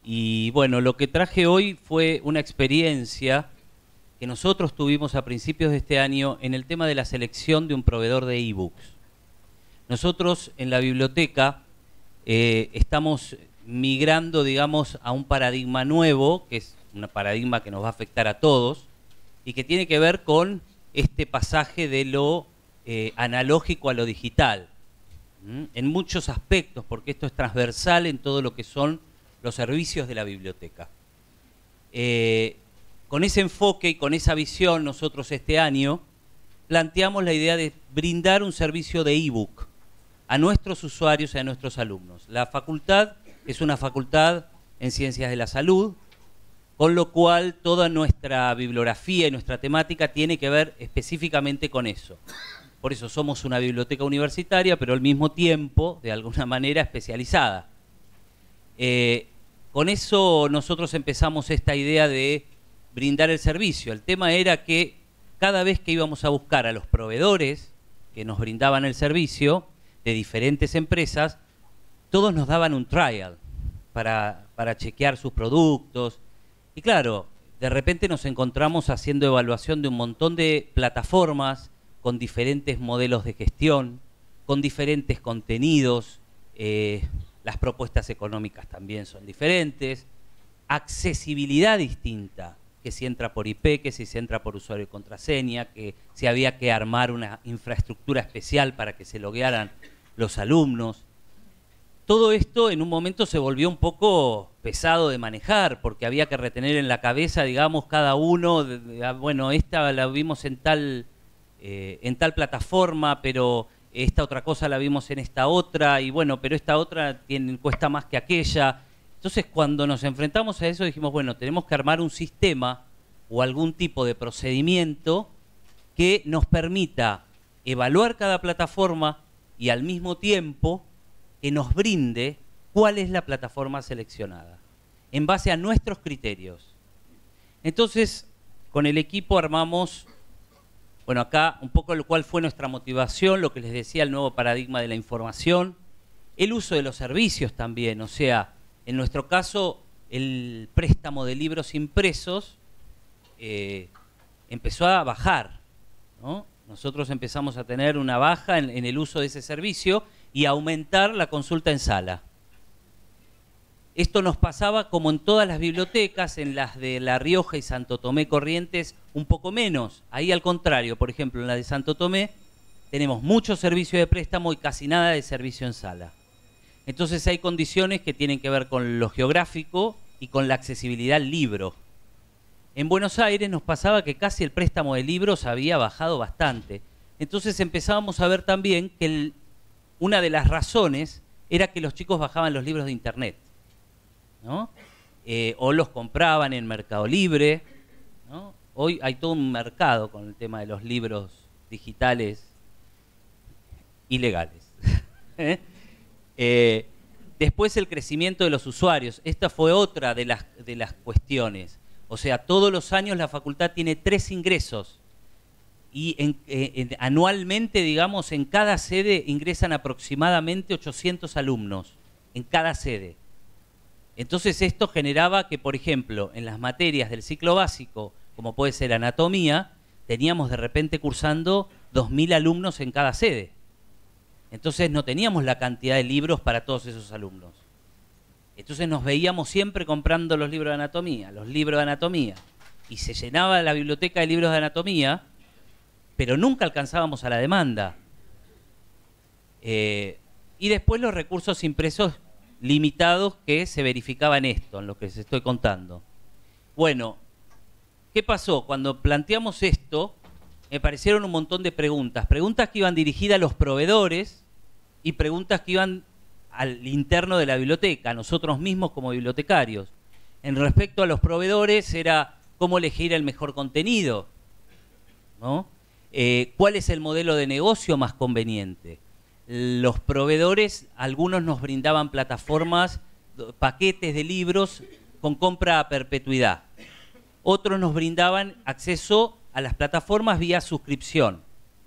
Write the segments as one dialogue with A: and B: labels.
A: Y bueno, lo que traje hoy fue una experiencia que nosotros tuvimos a principios de este año en el tema de la selección de un proveedor de ebooks. Nosotros en la biblioteca estamos migrando, digamos, a un paradigma nuevo, que es un paradigma que nos va a afectar a todos y que tiene que ver con este pasaje de lo analógico a lo digital, en muchos aspectos, porque esto es transversal en todo lo que son los servicios de la biblioteca. Con ese enfoque y con esa visión, nosotros este año planteamos la idea de brindar un servicio de ebook a nuestros usuarios y a nuestros alumnos. La facultad es una facultad en Ciencias de la Salud, con lo cual toda nuestra bibliografía y nuestra temática tiene que ver específicamente con eso. Por eso somos una biblioteca universitaria, pero al mismo tiempo, de alguna manera, especializada. Con eso nosotros empezamos esta idea de brindar el servicio. El tema era que cada vez que íbamos a buscar a los proveedores que nos brindaban el servicio de diferentes empresas, todos nos daban un trial para chequear sus productos. Y claro, de repente nos encontramos haciendo evaluación de un montón de plataformas con diferentes modelos de gestión, con diferentes contenidos, las propuestas económicas también son diferentes, accesibilidad distinta, que si entra por IP, que si se entra por usuario y contraseña, que si había que armar una infraestructura especial para que se loguearan los alumnos. Todo esto en un momento se volvió un poco pesado de manejar, porque había que retener en la cabeza, digamos, cada uno, bueno, esta la vimos en tal plataforma, pero esta otra cosa la vimos en esta otra, y bueno, pero esta otra cuesta más que aquella. Entonces, cuando nos enfrentamos a eso, dijimos, bueno, tenemos que armar un sistema o algún tipo de procedimiento que nos permita evaluar cada plataforma y al mismo tiempo que nos brinde cuál es la plataforma seleccionada, en base a nuestros criterios. Entonces, con el equipo armamos, bueno, acá un poco cuál fue nuestra motivación, lo que les decía, el nuevo paradigma de la información, el uso de los servicios también, o sea, en nuestro caso, el préstamo de libros impresos empezó a bajar, ¿no? Nosotros empezamos a tener una baja en el uso de ese servicio y a aumentar la consulta en sala. Esto nos pasaba como en todas las bibliotecas, en las de La Rioja y Santo Tomé Corrientes, un poco menos. Ahí al contrario, por ejemplo, en la de Santo Tomé tenemos mucho servicio de préstamo y casi nada de servicio en sala. Entonces hay condiciones que tienen que ver con lo geográfico y con la accesibilidad al libro. En Buenos Aires nos pasaba que casi el préstamo de libros había bajado bastante. Entonces empezábamos a ver también que una de las razones era que los chicos bajaban los libros de internet, ¿no? O los compraban en Mercado Libre, ¿no? Hoy hay todo un mercado con el tema de los libros digitales ilegales. Después el crecimiento de los usuarios. Esta fue otra de las cuestiones. O sea, todos los años la facultad tiene 3 ingresos y anualmente, digamos, en cada sede ingresan aproximadamente 800 alumnos, en cada sede. Entonces esto generaba que, por ejemplo, en las materias del ciclo básico, como puede ser anatomía, teníamos de repente cursando 2000 alumnos en cada sede. Entonces no teníamos la cantidad de libros para todos esos alumnos. Entonces nos veíamos siempre comprando los libros de anatomía, y se llenaba la biblioteca de libros de anatomía, pero nunca alcanzábamos a la demanda. Y después los recursos impresos limitados que se verificaban esto, en lo que les estoy contando. Bueno, ¿qué pasó? Cuando planteamos esto, me parecieron un montón de preguntas que iban dirigidas a los proveedores y preguntas que iban al interno de la biblioteca, a nosotros mismos como bibliotecarios. En respecto a los proveedores era cómo elegir el mejor contenido, ¿no? ¿Cuál es el modelo de negocio más conveniente? Los proveedores, algunos nos brindaban plataformas, paquetes de libros con compra a perpetuidad. Otros nos brindaban acceso a las plataformas vía suscripción.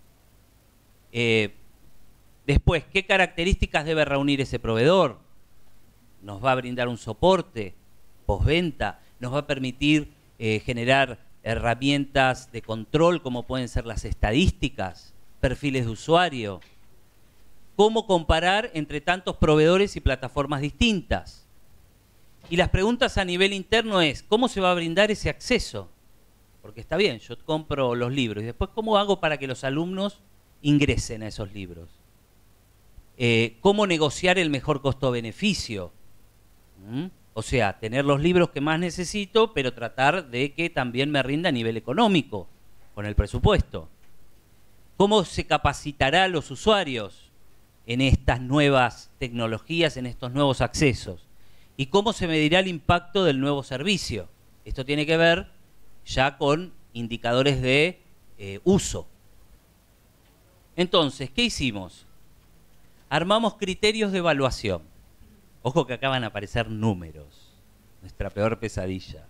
A: Después, ¿qué características debe reunir ese proveedor? ¿Nos va a brindar un soporte? postventa, nos va a permitir generar herramientas de control como pueden ser las estadísticas, perfiles de usuario. ¿Cómo comparar entre tantos proveedores y plataformas distintas? Y las preguntas a nivel interno es, ¿cómo se va a brindar ese acceso? Porque está bien, yo compro los libros y después, ¿cómo hago para que los alumnos ingresen a esos libros? ¿Cómo negociar el mejor costo-beneficio? O sea, tener los libros que más necesito, pero tratar de que también me rinda a nivel económico, con el presupuesto. ¿Cómo se capacitará a los usuarios en estas nuevas tecnologías, en estos nuevos accesos? ¿Y cómo se medirá el impacto del nuevo servicio? Esto tiene que ver ya con indicadores de uso. Entonces, ¿qué hicimos? Armamos criterios de evaluación. Ojo que acá van a aparecer números, nuestra peor pesadilla.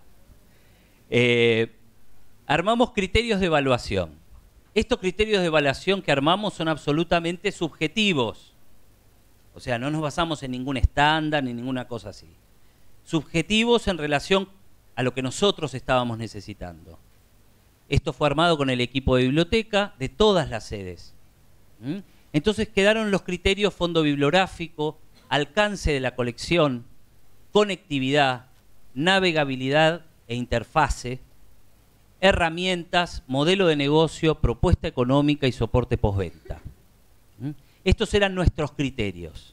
A: Armamos criterios de evaluación. Estos criterios de evaluación que armamos son absolutamente subjetivos. O sea, no nos basamos en ningún estándar ni ninguna cosa así. Subjetivos en relación a lo que nosotros estábamos necesitando. Esto fue armado con el equipo de biblioteca de todas las sedes. Entonces quedaron los criterios: fondo bibliográfico, alcance de la colección, conectividad, navegabilidad e interfase, herramientas, modelo de negocio, propuesta económica y soporte postventa. Estos eran nuestros criterios.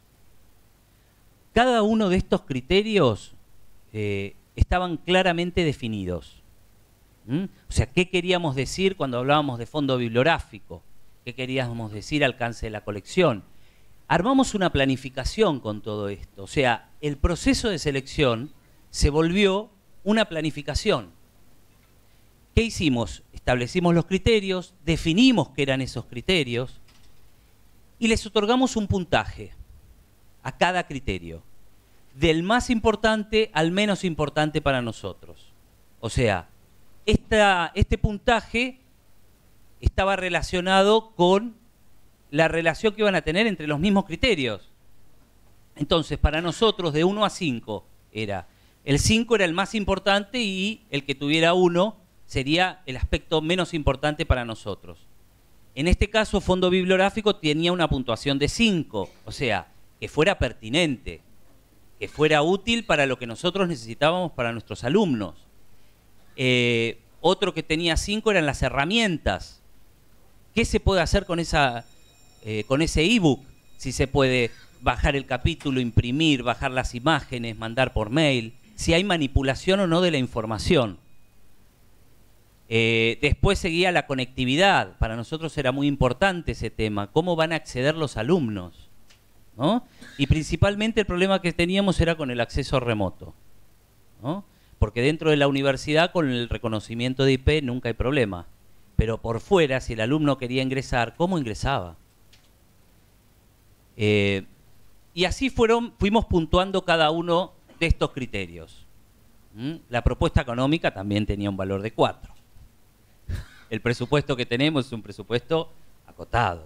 A: Cada uno de estos criterios estaban claramente definidos. O sea, ¿qué queríamos decir cuando hablábamos de fondo bibliográfico? ¿Qué queríamos decir alcance de la colección? Armamos una planificación con todo esto. O sea, el proceso de selección se volvió una planificación. ¿Qué hicimos? Establecimos los criterios, definimos qué eran esos criterios y les otorgamos un puntaje a cada criterio, del más importante al menos importante para nosotros. O sea, este puntaje estaba relacionado con la relación que iban a tener entre los mismos criterios. Entonces, para nosotros, de 1 a 5, el 5 era el más importante y el que tuviera 1 sería el aspecto menos importante para nosotros. En este caso, fondo bibliográfico tenía una puntuación de 5, o sea, que fuera pertinente, que fuera útil para lo que nosotros necesitábamos para nuestros alumnos. Otro que tenía 5 eran las herramientas. ¿Qué se puede hacer con ese ebook? Si se puede bajar el capítulo, imprimir, bajar las imágenes, mandar por mail, si hay manipulación o no de la información. Después seguía la conectividad. Para nosotros era muy importante ese tema. ¿Cómo van a acceder los alumnos? ¿No? Y principalmente el problema que teníamos era con el acceso remoto, ¿no? Porque dentro de la universidad con el reconocimiento de IP nunca hay problema. Pero por fuera, si el alumno quería ingresar, ¿cómo ingresaba? Y así fuimos puntuando cada uno de estos criterios. La propuesta económica también tenía un valor de 4. El presupuesto que tenemos es un presupuesto acotado.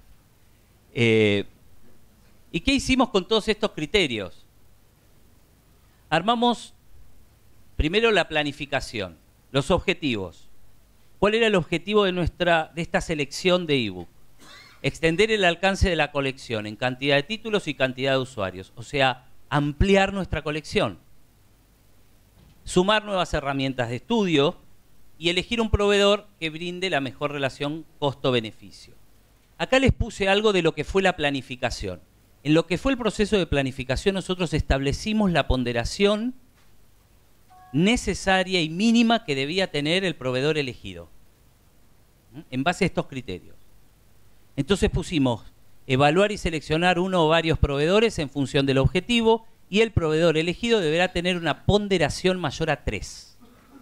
A: ¿Y qué hicimos con todos estos criterios? Armamos primero la planificación, los objetivos. ¿Cuál era el objetivo de esta selección de ebook? Extender el alcance de la colección en cantidad de títulos y cantidad de usuarios. O sea, ampliar nuestra colección. Sumar nuevas herramientas de estudio y elegir un proveedor que brinde la mejor relación costo-beneficio. Acá les puse algo de lo que fue la planificación. En lo que fue el proceso de planificación, nosotros establecimos la ponderación necesaria y mínima que debía tener el proveedor elegido, en base a estos criterios. Entonces pusimos evaluar y seleccionar uno o varios proveedores en función del objetivo y el proveedor elegido deberá tener una ponderación mayor a 3.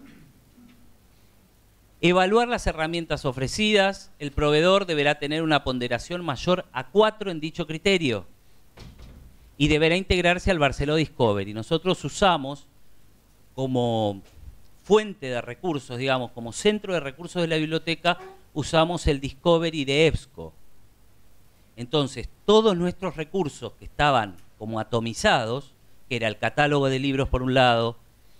A: Evaluar las herramientas ofrecidas, el proveedor deberá tener una ponderación mayor a 4 en dicho criterio y deberá integrarse al Barceló Discovery. Nosotros usamos como fuente de recursos, digamos, como centro de recursos de la biblioteca, usamos el Discovery de EBSCO. Entonces, todos nuestros recursos que estaban como atomizados, que era el catálogo de libros por un lado,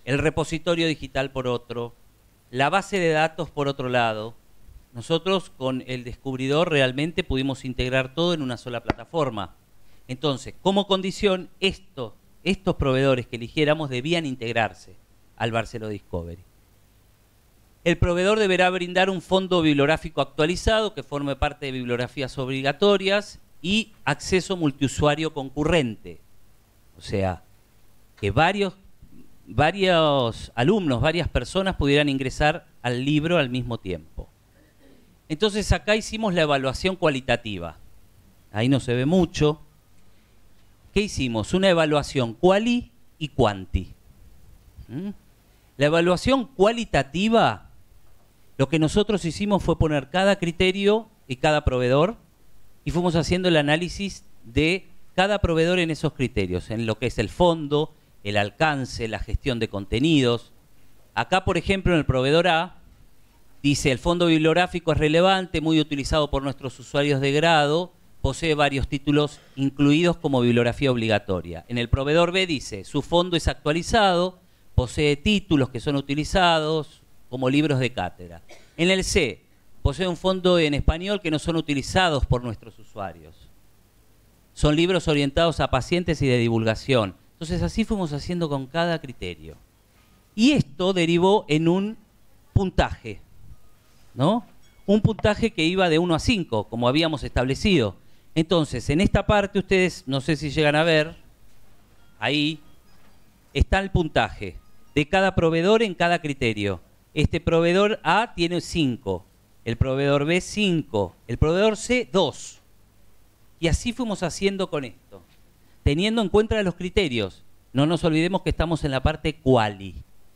A: el repositorio digital por otro, la base de datos por otro lado. Nosotros con el descubridor realmente pudimos integrar todo en una sola plataforma. Entonces, como condición, estos proveedores que eligiéramos debían integrarse al Barceló Discovery. El proveedor deberá brindar un fondo bibliográfico actualizado que forme parte de bibliografías obligatorias y acceso multiusuario concurrente. O sea, que varios alumnos, varias personas pudieran ingresar al libro al mismo tiempo. Entonces acá hicimos la evaluación cualitativa. Ahí no se ve mucho. ¿Qué hicimos? Una evaluación quali y quanti. La evaluación cualitativa, lo que nosotros hicimos fue poner cada criterio y cada proveedor y fuimos haciendo el análisis de cada proveedor en esos criterios, en lo que es el fondo, el alcance, la gestión de contenidos. Acá, por ejemplo, en el proveedor A, dice el fondo bibliográfico es relevante, muy utilizado por nuestros usuarios de grado, posee varios títulos incluidos como bibliografía obligatoria. En el proveedor B dice, su fondo es actualizado, posee títulos que son utilizados como libros de cátedra. En el C, posee un fondo en español que no son utilizados por nuestros usuarios. Son libros orientados a pacientes y de divulgación. Entonces así fuimos haciendo con cada criterio. Y esto derivó en un puntaje, ¿no? Un puntaje que iba de 1 a 5, como habíamos establecido. Entonces, en esta parte ustedes, no sé si llegan a ver, ahí está el puntaje de cada proveedor en cada criterio. Este proveedor A tiene 5, el proveedor B 5, el proveedor C 2. Y así fuimos haciendo con esto, teniendo en cuenta los criterios. No nos olvidemos que estamos en la parte quali.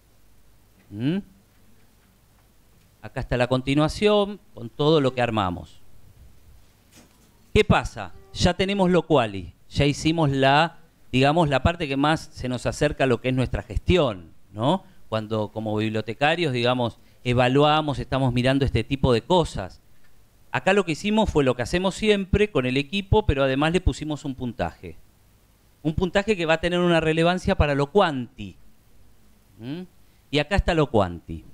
A: Acá está la continuación con todo lo que armamos. ¿Qué pasa? Ya tenemos lo quali, ya hicimos digamos, la parte que más se nos acerca a lo que es nuestra gestión, ¿no? Cuando como bibliotecarios, digamos, evaluamos, estamos mirando este tipo de cosas. Acá lo que hicimos fue lo que hacemos siempre con el equipo, pero además le pusimos un puntaje. Un puntaje que va a tener una relevancia para lo quanti. Y acá está lo quanti.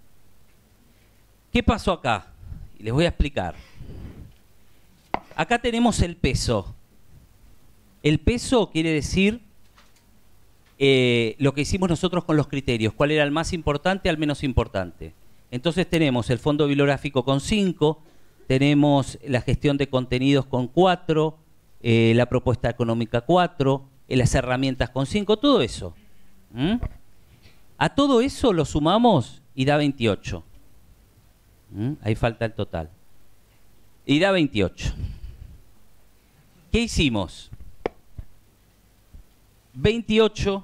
A: ¿Qué pasó acá? Y les voy a explicar. Acá tenemos el peso. El peso quiere decir lo que hicimos nosotros con los criterios. ¿Cuál era el más importante al menos importante? Entonces tenemos el fondo bibliográfico con 5, tenemos la gestión de contenidos con 4, la propuesta económica 4, las herramientas con 5, todo eso. A todo eso lo sumamos y da 28. Ahí falta el total. Y da 28. ¿Qué hicimos? 28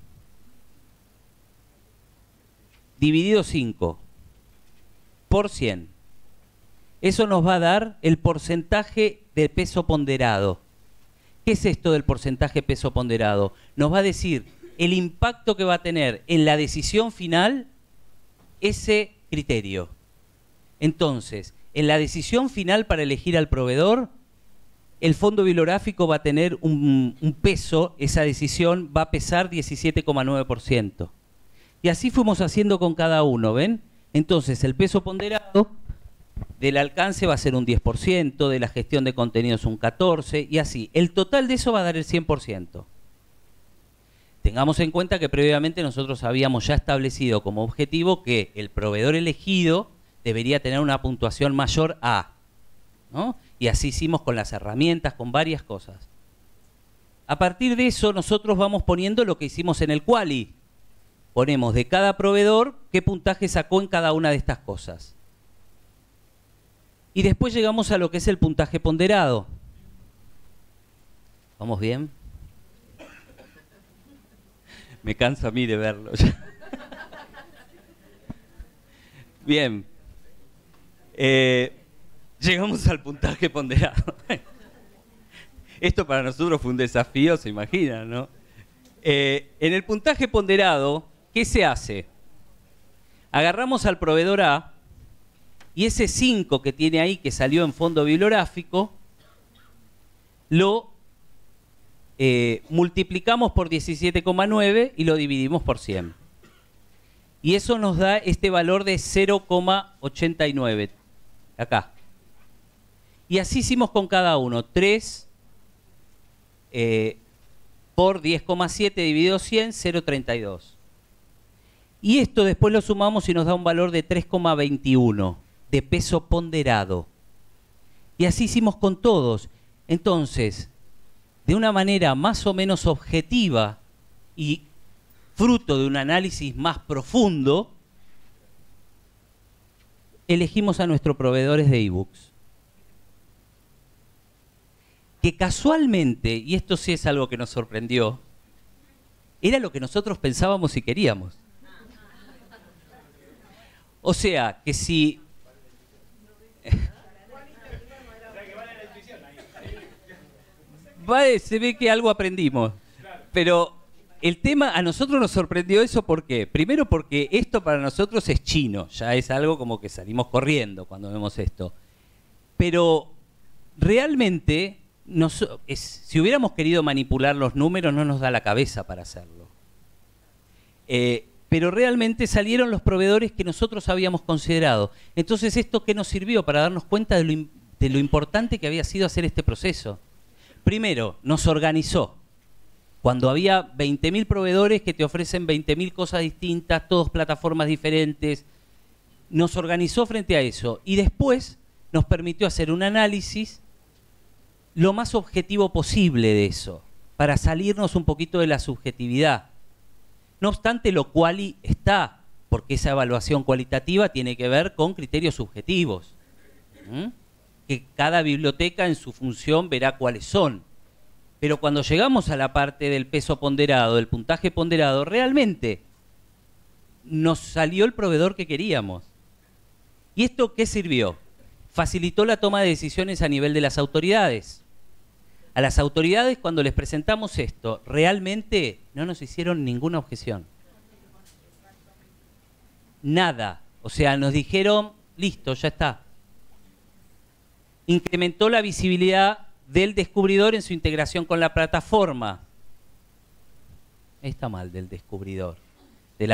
A: dividido 5 por 100. Eso nos va a dar el porcentaje de peso ponderado. ¿Qué es esto del porcentaje peso ponderado? Nos va a decir el impacto que va a tener en la decisión final ese criterio. Entonces, en la decisión final para elegir al proveedor, el fondo bibliográfico va a tener un peso, esa decisión va a pesar 17,9%. Y así fuimos haciendo con cada uno, ¿ven? Entonces, el peso ponderado del alcance va a ser un 10%, de la gestión de contenidos un 14%, y así. El total de eso va a dar el 100%. Tengamos en cuenta que previamente nosotros habíamos ya establecido como objetivo que el proveedor elegido debería tener una puntuación mayor a, ¿no? Y así hicimos con las herramientas, con varias cosas. A partir de eso nosotros vamos poniendo lo que hicimos en el quali. Ponemos de cada proveedor qué puntaje sacó en cada una de estas cosas. Y después llegamos a lo que es el puntaje ponderado. ¿Vamos bien? Me cansa a mí de verlo. Bien. Llegamos al puntaje ponderado. Esto para nosotros fue un desafío, se imaginan, ¿no? En el puntaje ponderado, ¿qué se hace? Agarramos al proveedor A y ese 5 que tiene ahí, que salió en fondo bibliográfico, lo multiplicamos por 17,9 y lo dividimos por 100. Y eso nos da este valor de 0,89. Acá. Y así hicimos con cada uno. 3 por 10,7 dividido 100, 0,32. Y esto después lo sumamos y nos da un valor de 3,21 de peso ponderado. Y así hicimos con todos. Entonces, de una manera más o menos objetiva y fruto de un análisis más profundo, elegimos a nuestros proveedores de ebooks. Que casualmente, y esto sí es algo que nos sorprendió, era lo que nosotros pensábamos y queríamos. O sea, que si... se ve que algo aprendimos. Pero el tema, a nosotros nos sorprendió eso, ¿por qué? Primero porque esto para nosotros es chino, ya es algo como que salimos corriendo cuando vemos esto. Pero realmente, si hubiéramos querido manipular los números, no nos da la cabeza para hacerlo. Pero realmente salieron los proveedores que nosotros habíamos considerado. Entonces, ¿esto qué nos sirvió? Para darnos cuenta de lo importante que había sido hacer este proceso. Primero, nos organizó. Cuando había 20.000 proveedores que te ofrecen 20.000 cosas distintas, todas plataformas diferentes, nos organizó frente a eso. Y después nos permitió hacer un análisis lo más objetivo posible de eso, para salirnos un poquito de la subjetividad. No obstante, lo quali está, porque esa evaluación cualitativa tiene que ver con criterios subjetivos. Que cada biblioteca en su función verá cuáles son. Pero cuando llegamos a la parte del peso ponderado, del puntaje ponderado, realmente nos salió el proveedor que queríamos. ¿Y esto qué sirvió? Facilitó la toma de decisiones a nivel de las autoridades. A las autoridades, cuando les presentamos esto, realmente no nos hicieron ninguna objeción. Nada. O sea, nos dijeron, listo, ya está. Incrementó la visibilidad del descubridor en su integración con la plataforma. Está mal, del descubridor. De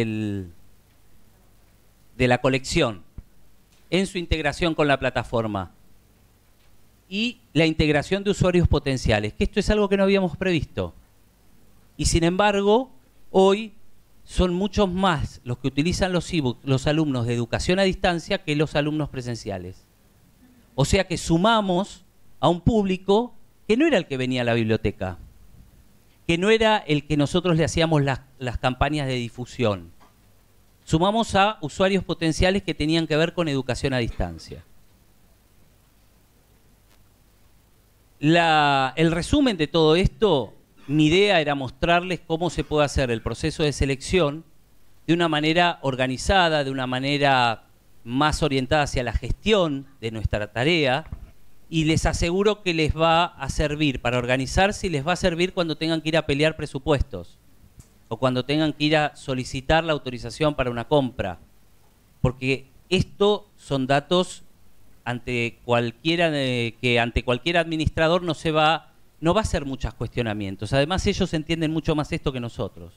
A: la colección. En su integración con la plataforma. Y la integración de usuarios potenciales, que esto es algo que no habíamos previsto. Y sin embargo, hoy son muchos más los que utilizan los ebooks, los alumnos de educación a distancia, que los alumnos presenciales. O sea que sumamos a un público que no era el que venía a la biblioteca, que no era el que nosotros le hacíamos las campañas de difusión. Sumamos a usuarios potenciales que tenían que ver con educación a distancia. El resumen de todo esto, mi idea era mostrarles cómo se puede hacer el proceso de selección de una manera organizada, de una manera más orientada hacia la gestión de nuestra tarea, y les aseguro que les va a servir para organizarse y les va a servir cuando tengan que ir a pelear presupuestos o cuando tengan que ir a solicitar la autorización para una compra. Porque esto son datos ante cualquier administrador no va a hacer muchos cuestionamientos. Además, ellos entienden mucho más esto que nosotros.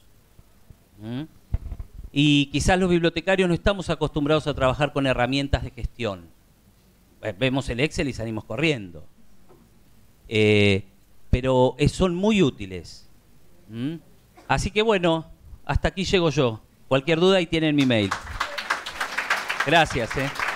A: Y quizás los bibliotecarios no estamos acostumbrados a trabajar con herramientas de gestión. Vemos el Excel y salimos corriendo. Pero son muy útiles. Así que bueno, hasta aquí llego yo. Cualquier duda, ahí tienen mi mail. Gracias.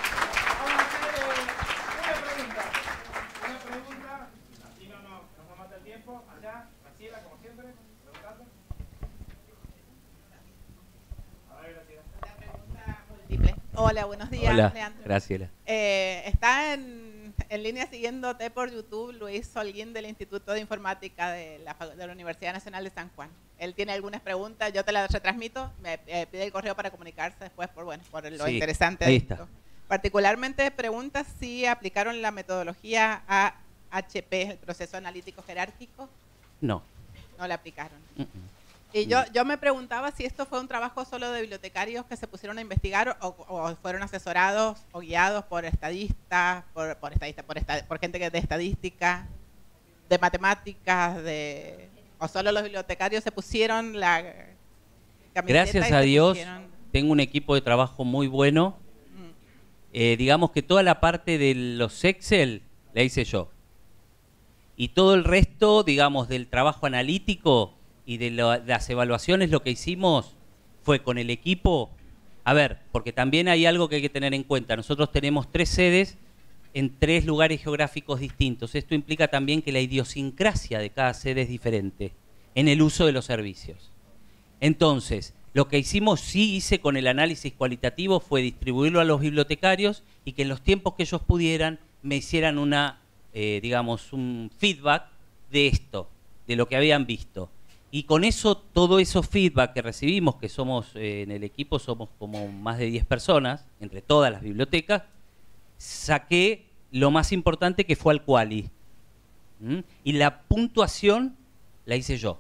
B: Hola, buenos días.
A: Hola,
B: Leandro.
A: Graciela.
B: Está en línea siguiéndote por YouTube Luis Holguín del Instituto de Informática de la Universidad Nacional de San Juan. Él tiene algunas preguntas, yo te las retransmito, me pide el correo para comunicarse después por lo interesante de esto. Particularmente pregunta si aplicaron la metodología AHP, el proceso analítico jerárquico.
A: No.
B: No la aplicaron. Y yo me preguntaba si esto fue un trabajo solo de bibliotecarios que se pusieron a investigar o fueron asesorados o guiados por estadistas, por gente de estadística, de matemáticas, o solo los bibliotecarios se pusieron la camiseta.
A: Gracias a Dios, tengo un equipo de trabajo muy bueno. Digamos que toda la parte de los Excel la hice yo. Y todo el resto, digamos, del trabajo analítico y de las evaluaciones, lo que hicimos fue con el equipo. A ver, porque también hay algo que hay que tener en cuenta. Nosotros tenemos 3 sedes en 3 lugares geográficos distintos. Esto implica también que la idiosincrasia de cada sede es diferente en el uso de los servicios. Entonces, lo que hice con el análisis cualitativo fue distribuirlo a los bibliotecarios y que en los tiempos que ellos pudieran me hicieran digamos, un feedback de esto, de lo que habían visto. Y con eso, todo esos feedback que recibimos, que somos en el equipo somos como más de 10 personas, entre todas las bibliotecas, saqué lo más importante, que fue al quali. Y la puntuación la hice yo.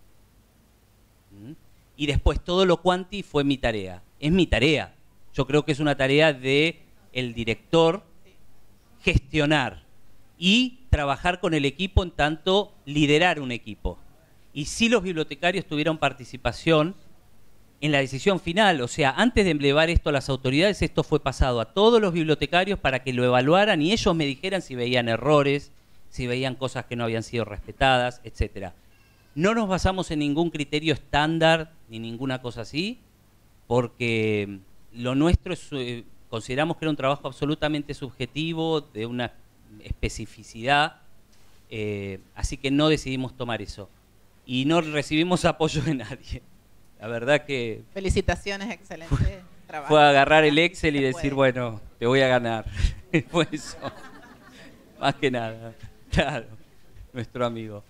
A: Y después todo lo quanti fue mi tarea. Es mi tarea. Yo creo que es una tarea del director gestionar y trabajar con el equipo, en tanto liderar un equipo. Y sí, los bibliotecarios tuvieron participación en la decisión final. O sea, antes de elevar esto a las autoridades, esto fue pasado a todos los bibliotecarios para que lo evaluaran y ellos me dijeran si veían errores, si veían cosas que no habían sido respetadas, etcétera. No nos basamos en ningún criterio estándar ni ninguna cosa así, porque lo nuestro es, consideramos que era un trabajo absolutamente subjetivo, de una especificidad, así que no decidimos tomar eso. Y no recibimos apoyo de nadie. La verdad que...
B: Felicitaciones, excelente trabajo.
A: Fue agarrar el Excel y decir, bueno, te voy a ganar. Fue eso. Más que nada. Claro, nuestro amigo.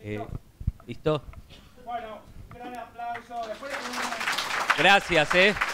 A: ¿Listo?
C: Bueno, gran aplauso. Después de...
A: Gracias,